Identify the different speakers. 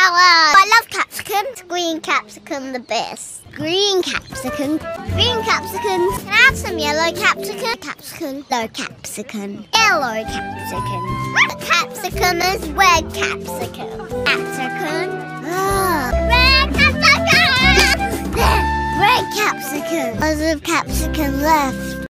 Speaker 1: I love capsicum. Green capsicum the best. Green capsicum. Green capsicum. Can I have some yellow capsicum? Capsicum. No capsicum. Yellow capsicum. Capsicum is red capsicum. Capsicum. Red capsicum. Red capsicum. Lots of capsicum left.